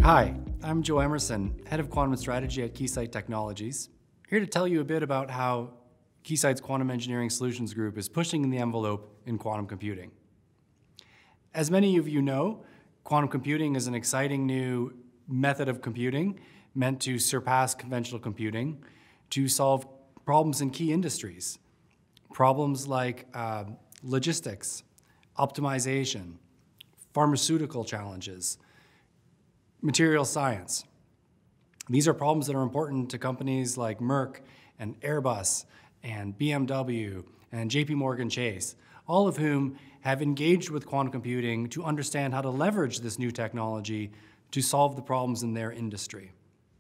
Hi, I'm Joe Emerson, Head of Quantum Strategy at Keysight Technologies, here to tell you a bit about how Keysight's Quantum Engineering Solutions Group is pushing the envelope in quantum computing. As many of you know, quantum computing is an exciting new method of computing meant to surpass conventional computing to solve problems in key industries. Problems like logistics, optimization, pharmaceutical challenges, material science. These are problems that are important to companies like Merck and Airbus and BMW and JP Chase, all of whom have engaged with quantum computing to understand how to leverage this new technology to solve the problems in their industry.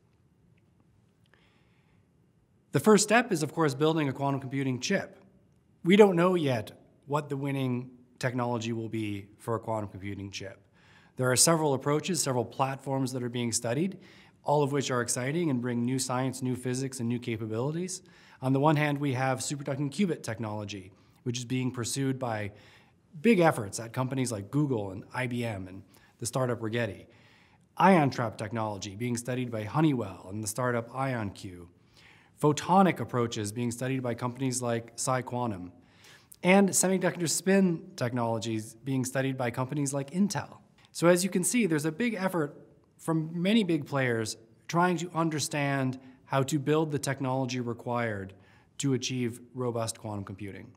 The first step is, of course, building a quantum computing chip. We don't know yet what the winning technology will be for a quantum computing chip. There are several approaches, several platforms that are being studied, all of which are exciting and bring new science, new physics, and new capabilities. On the one hand, we have superconducting qubit technology, which is being pursued by big efforts at companies like Google and IBM and the startup Rigetti. Ion trap technology being studied by Honeywell and the startup IonQ. Photonic approaches being studied by companies like PsiQuantum. And semiconductor spin technologies being studied by companies like Intel. So as you can see, there's a big effort from many big players trying to understand how to build the technology required to achieve robust quantum computing.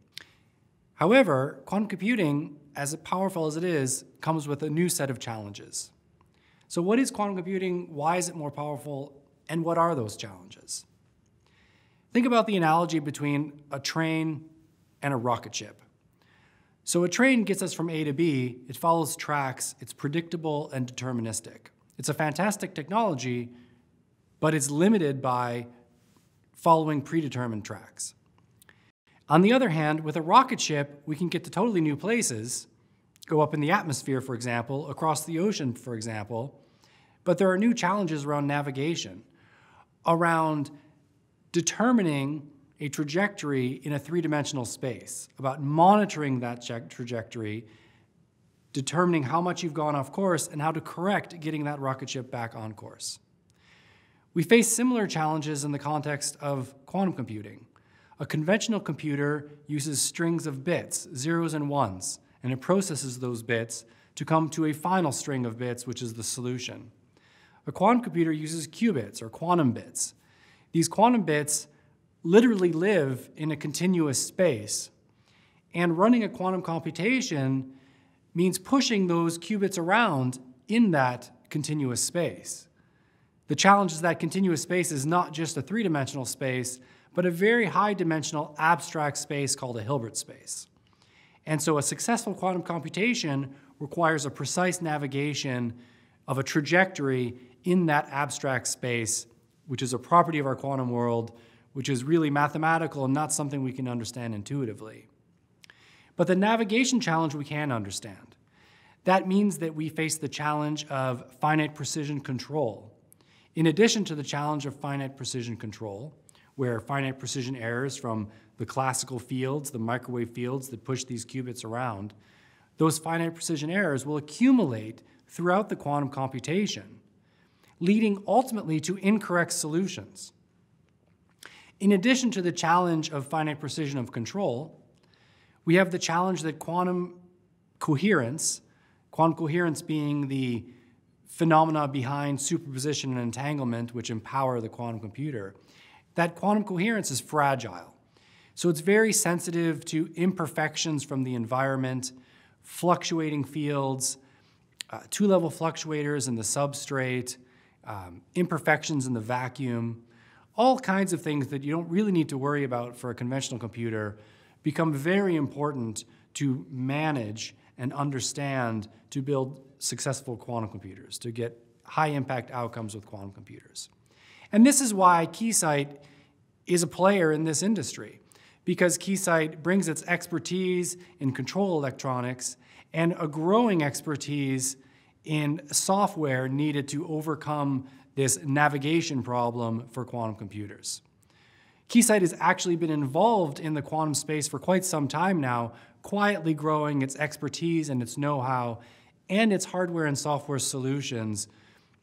However, quantum computing, as powerful as it is, comes with a new set of challenges. So what is quantum computing? Why is it more powerful? And what are those challenges? Think about the analogy between a train and a rocket ship. So a train gets us from A to B, it follows tracks, it's predictable and deterministic. It's a fantastic technology, but it's limited by following predetermined tracks. On the other hand, with a rocket ship, we can get to totally new places, go up in the atmosphere, for example, across the ocean, for example, but there are new challenges around navigation, around determining a trajectory in a three-dimensional space, about monitoring that trajectory, determining how much you've gone off course, and how to correct getting that rocket ship back on course. We face similar challenges in the context of quantum computing. A conventional computer uses strings of bits, zeros and ones, and it processes those bits to come to a final string of bits, which is the solution. A quantum computer uses qubits, or quantum bits. These quantum bits literally live in a continuous space. And running a quantum computation means pushing those qubits around in that continuous space. The challenge is that continuous space is not just a three-dimensional space, but a very high-dimensional abstract space called a Hilbert space. And so a successful quantum computation requires a precise navigation of a trajectory in that abstract space, which is a property of our quantum world, which is really mathematical and not something we can understand intuitively. But the navigation challenge we can understand. That means that we face the challenge of finite precision control. In addition to the challenge of finite precision control, where finite precision errors from the classical fields, the microwave fields that push these qubits around, those finite precision errors will accumulate throughout the quantum computation, leading ultimately to incorrect solutions. In addition to the challenge of finite precision of control, we have the challenge that quantum coherence being the phenomena behind superposition and entanglement which empower the quantum computer, that quantum coherence is fragile. So it's very sensitive to imperfections from the environment, fluctuating fields, two-level fluctuators in the substrate, imperfections in the vacuum. All kinds of things that you don't really need to worry about for a conventional computer become very important to manage and understand to build successful quantum computers, to get high-impact outcomes with quantum computers. And this is why Keysight is a player in this industry, because Keysight brings its expertise in control electronics and a growing expertise in software needed to overcome this navigation problem for quantum computers. Keysight has actually been involved in the quantum space for quite some time now, quietly growing its expertise and its know-how and its hardware and software solutions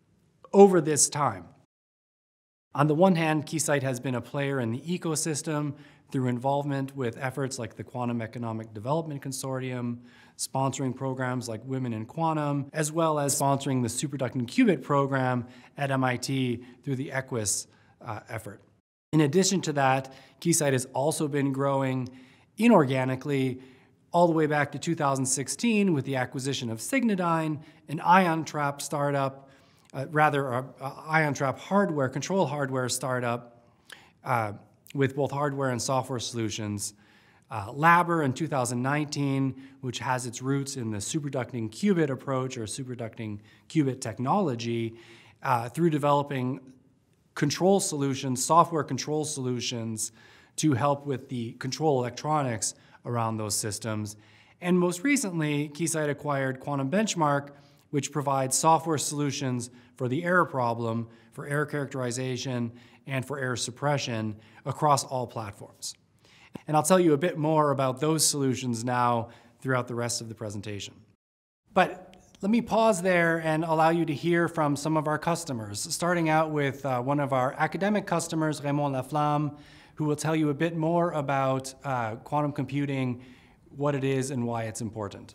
over this time. On the one hand, Keysight has been a player in the ecosystem through involvement with efforts like the Quantum Economic Development Consortium, sponsoring programs like Women in Quantum, as well as sponsoring the superconducting qubit program at MIT through the EQUIS effort. In addition to that, Keysight has also been growing inorganically all the way back to 2016 with the acquisition of Signadyne, an ion trap startup, ion trap hardware, control hardware startup with both hardware and software solutions. Labber in 2019, which has its roots in the superconducting qubit approach or superconducting qubit technology, through developing control solutions, software control solutions to help with the control electronics around those systems. And most recently, Keysight acquired Quantum Benchmark, which provides software solutions for the error problem, for error characterization, and for error suppression across all platforms. And I'll tell you a bit more about those solutions now throughout the rest of the presentation. But let me pause there and allow you to hear from some of our customers, starting out with one of our academic customers, Raymond Laflamme, who will tell you a bit more about quantum computing, what it is and why it's important.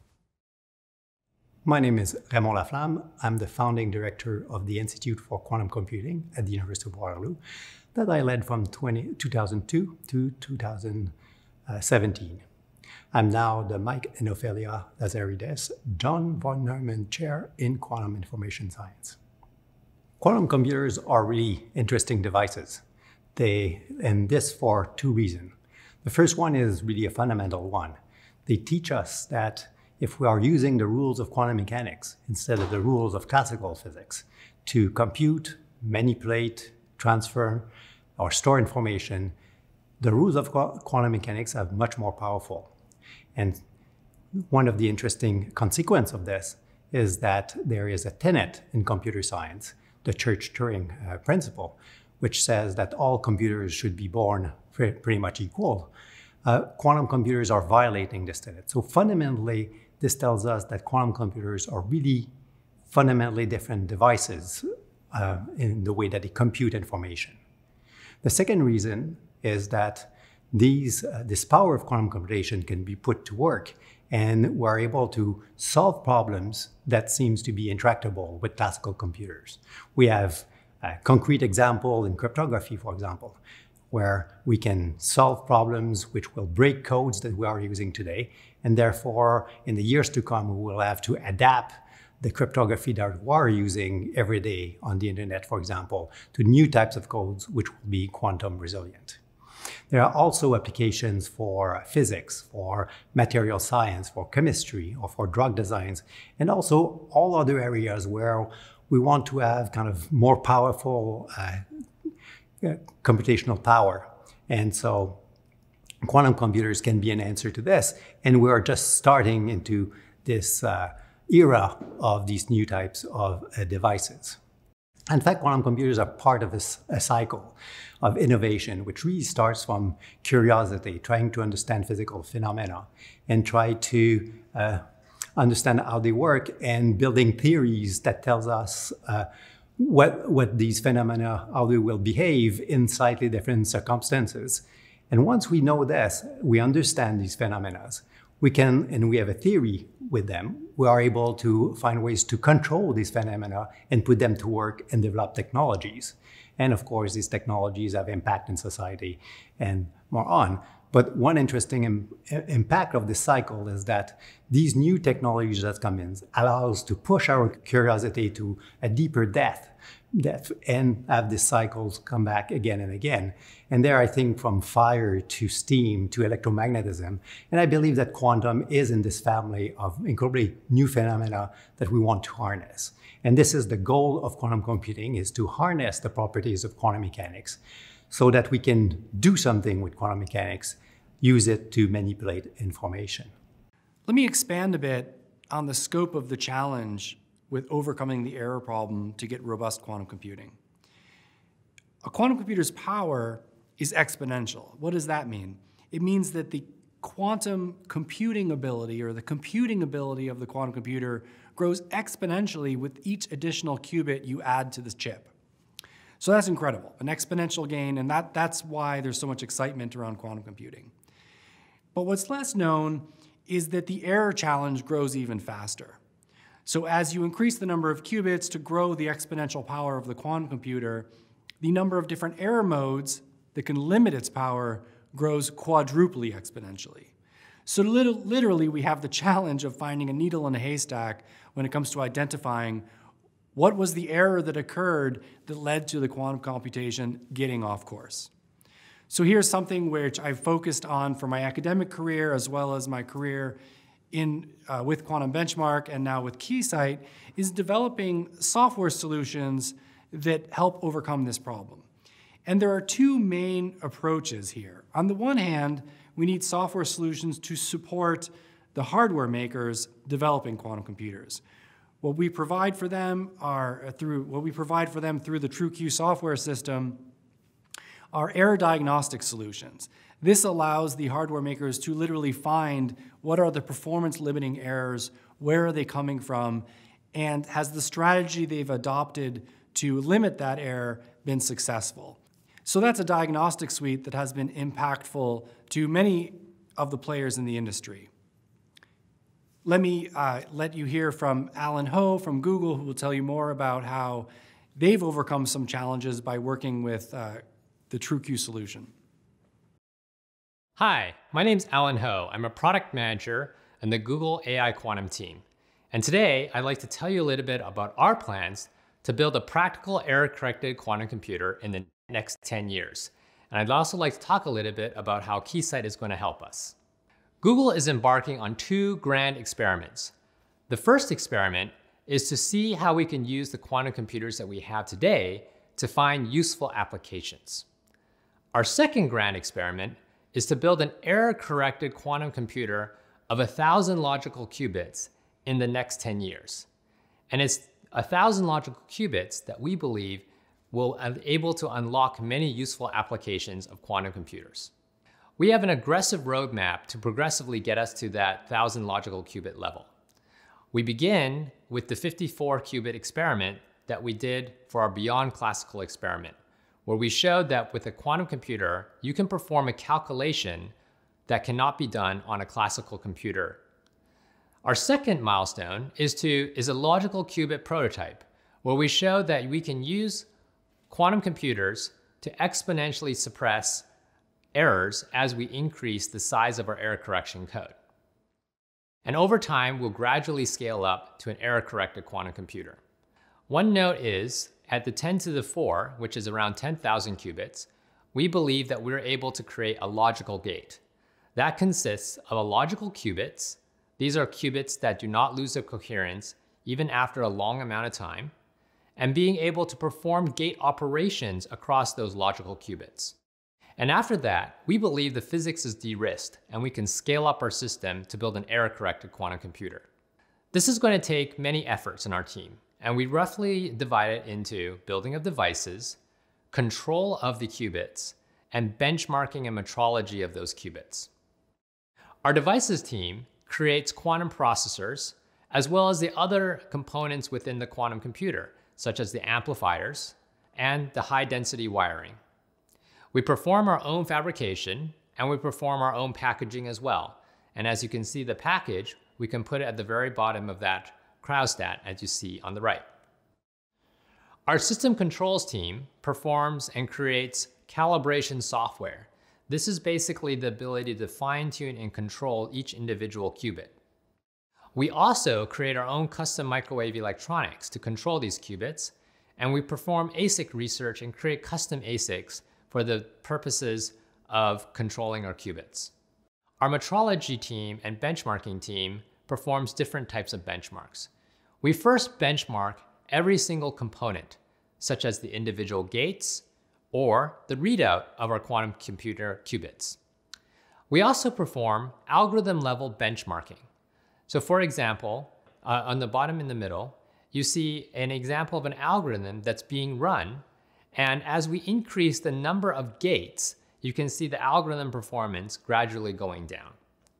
My name is Raymond Laflamme. I'm the founding director of the Institute for Quantum Computing at the University of Waterloo that I led from 2002 to 2017. I'm now the Mike and Ophelia Lazarides John von Neumann Chair in Quantum Information Science. Quantum computers are really interesting devices. And this for two reasons. The first one is really a fundamental one. They teach us that if we are using the rules of quantum mechanics instead of the rules of classical physics to compute, manipulate, transfer, or store information, the rules of quantum mechanics are much more powerful. And one of the interesting consequences of this is that there is a tenet in computer science, the Church-Turing principle, which says that all computers should be born pretty much equal. Quantum computers are violating this tenet. So fundamentally, this tells us that quantum computers are really fundamentally different devices in the way that they compute information. The second reason is that this power of quantum computation can be put to work, and we're able to solve problems that seems to be intractable with classical computers. We have a concrete example in cryptography, for example, where we can solve problems which will break codes that we are using today, and therefore, in the years to come, we will have to adapt the cryptography that we are using every day on the internet, for example, to new types of codes which will be quantum resilient. There are also applications for physics, for material science, for chemistry, or for drug designs, and also all other areas where we want to have kind of more powerful computational power. And so quantum computers can be an answer to this. And we're just starting into this era of these new types of devices. In fact, quantum computers are part of a cycle of innovation, which really starts from curiosity, trying to understand physical phenomena and try to understand how they work, and building theories that tells us what these phenomena, how they will behave in slightly different circumstances. And once we know this, we understand these phenomena, we can, and we have a theory with them, we are able to find ways to control these phenomena and put them to work and develop technologies. And of course, these technologies have impact in society and more on. But one interesting impact of this cycle is that these new technologies that come in allows to push our curiosity to a deeper depth and have these cycles come back again and again. And there, I think, from fire to steam to electromagnetism. And I believe that quantum is in this family of incredibly new phenomena that we want to harness. And this is the goal of quantum computing, is to harness the properties of quantum mechanics so that we can do something with quantum mechanics, use it to manipulate information. Let me expand a bit on the scope of the challenge with overcoming the error problem to get robust quantum computing. A quantum computer's power is exponential. What does that mean? It means that the quantum computing ability, or the computing ability of the quantum computer, grows exponentially with each additional qubit you add to this chip. So that's incredible, an exponential gain, and that's why there's so much excitement around quantum computing. But what's less known is that the error challenge grows even faster. So as you increase the number of qubits to grow the exponential power of the quantum computer, the number of different error modes that can limit its power grows quadruply exponentially. So literally, we have the challenge of finding a needle in a haystack when it comes to identifying what was the error that occurred that led to the quantum computation getting off course. So here's something which I've focused on for my academic career as well as my career with Quantum Benchmark and now with Keysight, is developing software solutions that help overcome this problem. And there are two main approaches here. On the one hand, we need software solutions to support the hardware makers developing quantum computers. What we provide for them through the TrueQ software system are error diagnostic solutions. This allows the hardware makers to literally find what are the performance limiting errors, where are they coming from, and has the strategy they've adopted to limit that error been successful. So that's a diagnostic suite that has been impactful to many of the players in the industry. Let me let you hear from Alan Ho from Google, who will tell you more about how they've overcome some challenges by working with the TrueQ solution. Hi, my name's Alan Ho. I'm a product manager in the Google AI Quantum team. And today, I'd like to tell you a little bit about our plans to build a practical error-corrected quantum computer in the next 10 years. And I'd also like to talk a little bit about how Keysight is going to help us. Google is embarking on two grand experiments. The first experiment is to see how we can use the quantum computers that we have today to find useful applications. Our second grand experiment is to build an error-corrected quantum computer of 1,000 logical qubits in the next 10 years. And it's 1,000 logical qubits that we believe will be able to unlock many useful applications of quantum computers. We have an aggressive roadmap to progressively get us to that 1,000 logical qubit level. We begin with the 54 qubit experiment that we did for our Beyond Classical experiment, where we showed that with a quantum computer, you can perform a calculation that cannot be done on a classical computer. Our second milestone is a logical qubit prototype, where we showed that we can use quantum computers to exponentially suppress errors as we increase the size of our error correction code. And over time, we'll gradually scale up to an error-corrected quantum computer. One note is, at the 10 to the 4, which is around 10,000 qubits, we believe that we're able to create a logical gate. That consists of a logical qubits. These are qubits that do not lose their coherence even after a long amount of time, and being able to perform gate operations across those logical qubits. And after that, we believe the physics is de-risked and we can scale up our system to build an error-corrected quantum computer. This is going to take many efforts in our team, and we roughly divide it into building of devices, control of the qubits, and benchmarking and metrology of those qubits. Our devices team creates quantum processors, as well as the other components within the quantum computer, such as the amplifiers and the high-density wiring. We perform our own fabrication, and we perform our own packaging as well. And as you can see the package, we can put it at the very bottom of that cryostat, as you see on the right. Our system controls team performs and creates calibration software. This is basically the ability to fine-tune and control each individual qubit. We also create our own custom microwave electronics to control these qubits, and we perform ASIC research and create custom ASICs for the purposes of controlling our qubits. Our metrology team and benchmarking team performs different types of benchmarks. We first benchmark every single component, such as the individual gates or the readout of our quantum computer qubits. We also perform algorithm-level benchmarking. So for example, on the bottom in the middle, you see an example of an algorithm that's being run. And as we increase the number of gates, you can see the algorithm performance gradually going down.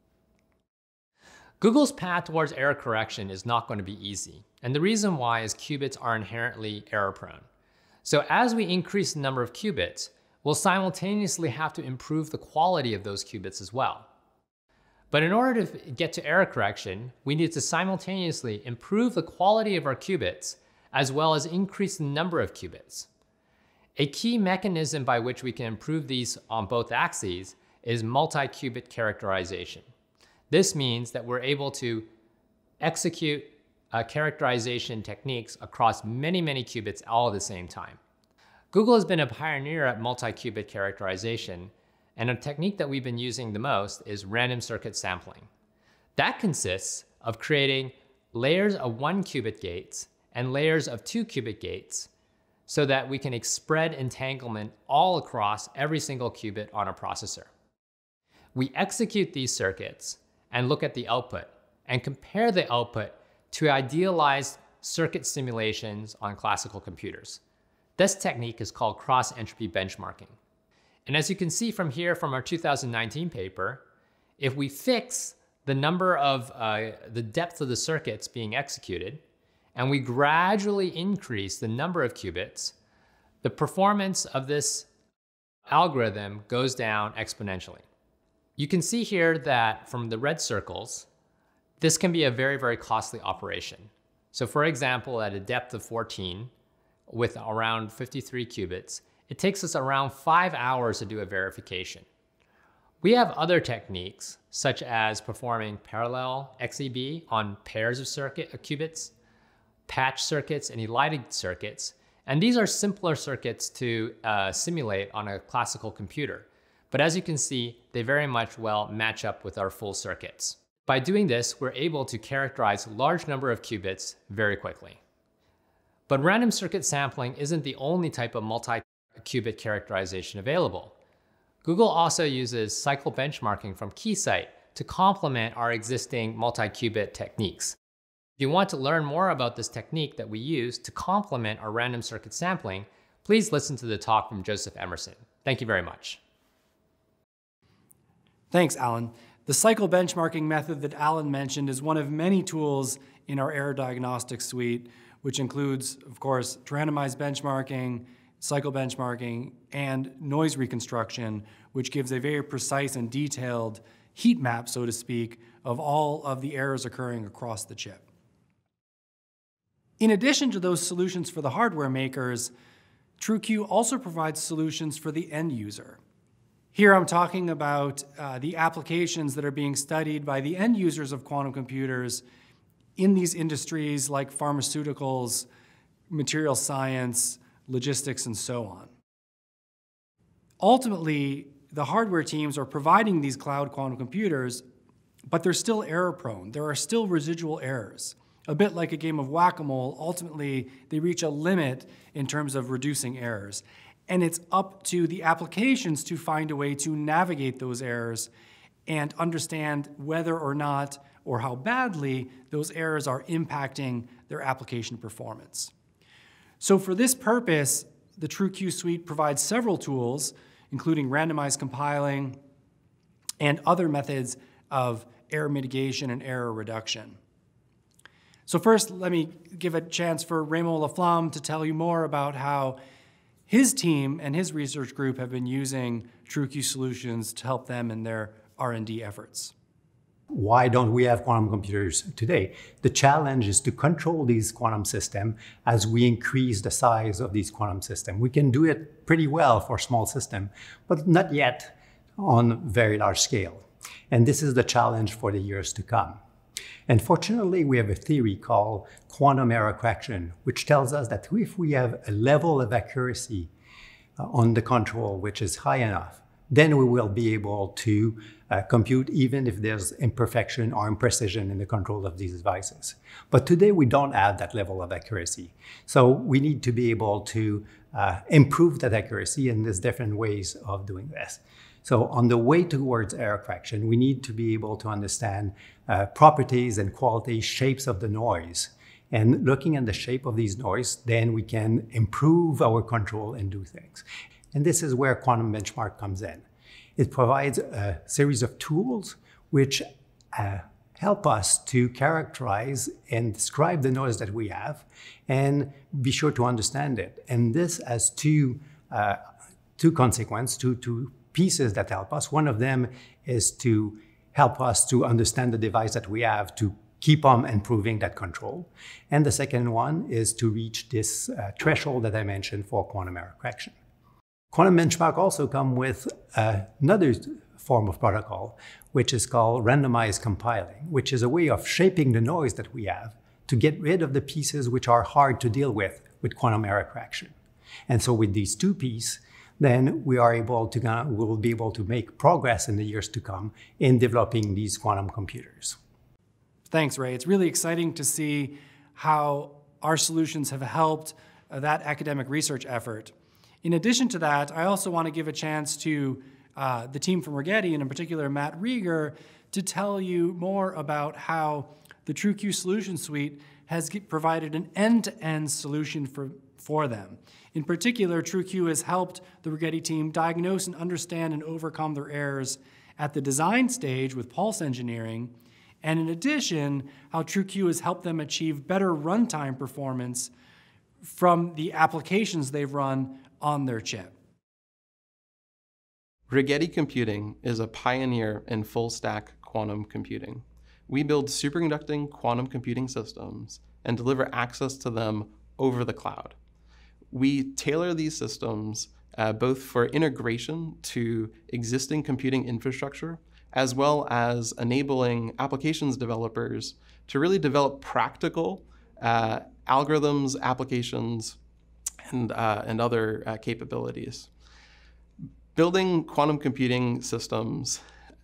Google's path towards error correction is not going to be easy. And the reason why is qubits are inherently error prone. So as we increase the number of qubits, we'll simultaneously have to improve the quality of those qubits as well. But in order to get to error correction, we need to simultaneously improve the quality of our qubits as well as increase the number of qubits. A key mechanism by which we can improve these on both axes is multi-qubit characterization. This means that we're able to execute characterization techniques across many qubits all at the same time. Google has been a pioneer at multi-qubit characterization, and a technique that we've been using the most is random circuit sampling. That consists of creating layers of 1-qubit gates and layers of 2-qubit gates so that we can spread entanglement all across every single qubit on a processor. We execute these circuits and look at the output and compare the output to idealized circuit simulations on classical computers. This technique is called cross-entropy benchmarking. And as you can see from here from our 2019 paper, if we fix the number of the depth of the circuits being executed, and we gradually increase the number of qubits, the performance of this algorithm goes down exponentially. You can see here that from the red circles, this can be a very costly operation. So for example, at a depth of 14 with around 53 qubits, it takes us around 5 hours to do a verification. We have other techniques, such as performing parallel XEB on pairs of qubits, patch circuits, and elided circuits. And these are simpler circuits to simulate on a classical computer. But as you can see, they very much well match up with our full circuits. By doing this, we're able to characterize a large number of qubits very quickly. But random circuit sampling isn't the only type of multi-qubit characterization available. Google also uses cycle benchmarking from Keysight to complement our existing multi-qubit techniques. If you want to learn more about this technique that we use to complement our random circuit sampling, please listen to the talk from Joseph Emerson. Thank you very much. Thanks, Alan. The cycle benchmarking method that Alan mentioned is one of many tools in our error diagnostics suite, which includes, of course, randomized benchmarking, cycle benchmarking, and noise reconstruction, which gives a very precise and detailed heat map, so to speak, of all of the errors occurring across the chip. In addition to those solutions for the hardware makers, TrueQ also provides solutions for the end user. Here I'm talking about the applications that are being studied by the end users of quantum computers in these industries like pharmaceuticals, material science, logistics, and so on. Ultimately, the hardware teams are providing these cloud quantum computers, but they're still error prone. There are still residual errors. A bit like a game of whack-a-mole, ultimately they reach a limit in terms of reducing errors. And it's up to the applications to find a way to navigate those errors and understand whether or not or how badly those errors are impacting their application performance. So for this purpose, the TrueQ suite provides several tools, including randomized compiling and other methods of error mitigation and error reduction. So first, let me give a chance for Raymond Laflamme to tell you more about how his team and his research group have been using TrueQ solutions to help them in their R&D efforts. Why don't we have quantum computers today? The challenge is to control these quantum systems as we increase the size of these quantum systems. We can do it pretty well for small systems, but not yet on very large scale. And this is the challenge for the years to come. And fortunately, we have a theory called quantum error correction, which tells us that if we have a level of accuracy on the control which is high enough, then we will be able to compute even if there's imperfection or imprecision in the control of these devices. But today we don't have that level of accuracy. So we need to be able to improve that accuracy, and there's different ways of doing this. So on the way towards error correction, we need to be able to understand properties and quality shapes of the noise. And looking at the shape of these noise, then we can improve our control and do things. And this is where quantum benchmark comes in. It provides a series of tools which help us to characterize and describe the noise that we have and be sure to understand it. And this has two consequences, two pieces that help us. One of them is to help us to understand the device that we have to keep on improving that control. And the second one is to reach this threshold that I mentioned for quantum error correction. Quantum benchmark also come with another form of protocol, which is called randomized compiling, which is a way of shaping the noise that we have to get rid of the pieces which are hard to deal with quantum error correction. And so with these two pieces, then we'll be able to make progress in the years to come in developing these quantum computers. Thanks, Ray. It's really exciting to see how our solutions have helped that academic research effort. In addition to that, I also want to give a chance to the team from Rigetti, and in particular Matt Rieger, to tell you more about how the TrueQ Solution Suite has provided an end-to-end solution for them. In particular, TrueQ has helped the Rigetti team diagnose and understand and overcome their errors at the design stage with pulse engineering, and in addition, how TrueQ has helped them achieve better runtime performance from the applications they've run on their chip. Rigetti Computing is a pioneer in full-stack quantum computing. We build superconducting quantum computing systems and deliver access to them over the cloud. We tailor these systems both for integration to existing computing infrastructure, as well as enabling applications developers to really develop practical algorithms, applications, and other capabilities. Building quantum computing systems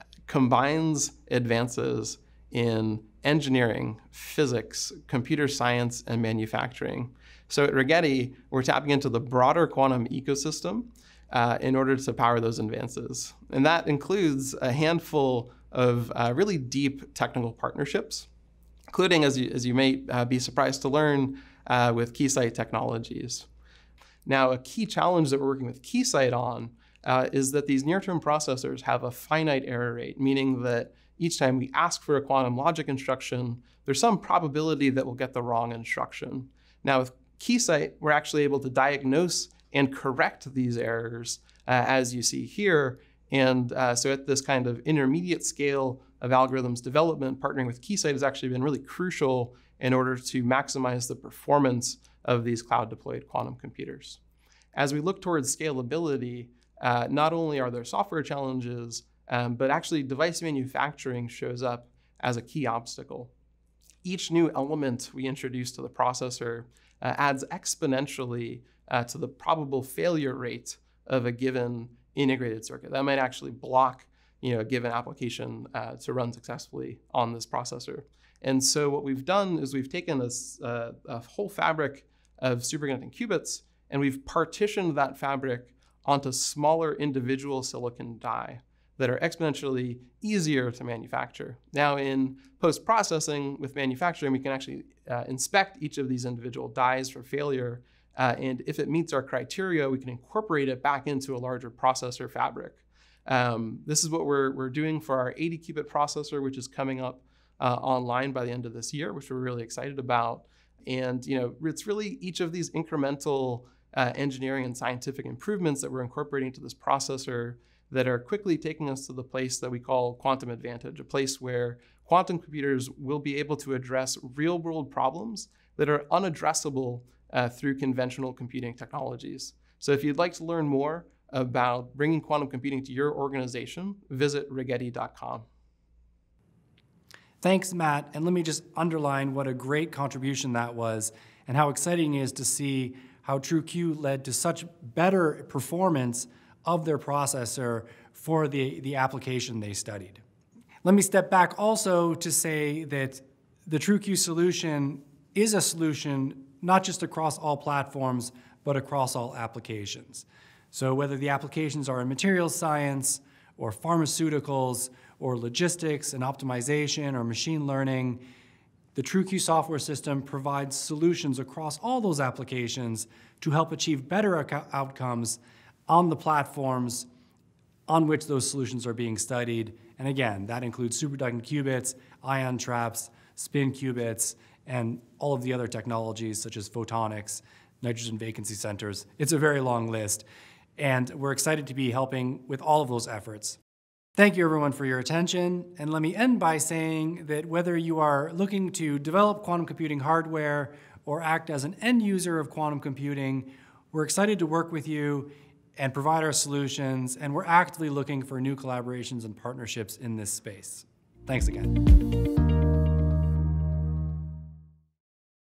combines advances in engineering, physics, computer science, and manufacturing. So at Rigetti, we're tapping into the broader quantum ecosystem in order to power those advances. And that includes a handful of really deep technical partnerships, including, as you may be surprised to learn, with Keysight Technologies. Now, a key challenge that we're working with Keysight on is that these near-term processors have a finite error rate, meaning that each time we ask for a quantum logic instruction, there's some probability that we'll get the wrong instruction. Now, with Keysight, we're actually able to diagnose and correct these errors, as you see here. And so at this kind of intermediate scale of algorithms development, partnering with Keysight has actually been really crucial in order to maximize the performance of these cloud-deployed quantum computers. As we look towards scalability, not only are there software challenges, but actually device manufacturing shows up as a key obstacle. Each new element we introduce to the processor adds exponentially to the probable failure rate of a given integrated circuit. That might actually block a given application to run successfully on this processor. And so what we've done is we've taken a whole fabric of superconducting qubits, and we've partitioned that fabric onto smaller individual silicon die that are exponentially easier to manufacture. Now, in post-processing with manufacturing, we can actually inspect each of these individual dies for failure, and if it meets our criteria, we can incorporate it back into a larger processor fabric. This is what we're doing for our 80-qubit processor, which is coming up online by the end of this year, which we're really excited about. And it's really each of these incremental engineering and scientific improvements that we're incorporating to this processor that are quickly taking us to the place that we call quantum advantage, a place where quantum computers will be able to address real-world problems that are unaddressable through conventional computing technologies. So if you'd like to learn more about bringing quantum computing to your organization, visit rigetti.com. Thanks, Matt. And let me just underline what a great contribution that was and how exciting it is to see how TrueQ led to such better performance of their processor for the application they studied. Let me step back also to say that the TrueQ solution is a solution not just across all platforms, but across all applications. So whether the applications are in materials science or pharmaceuticals or logistics and optimization or machine learning, the TrueQ software system provides solutions across all those applications to help achieve better outcomes on the platforms on which those solutions are being studied. And again, that includes superconducting qubits, ion traps, spin qubits, and all of the other technologies such as photonics, nitrogen vacancy centers. It's a very long list, and we're excited to be helping with all of those efforts. Thank you everyone for your attention, and let me end by saying that whether you are looking to develop quantum computing hardware or act as an end user of quantum computing, we're excited to work with you and provide our solutions, and we're actively looking for new collaborations and partnerships in this space. Thanks again.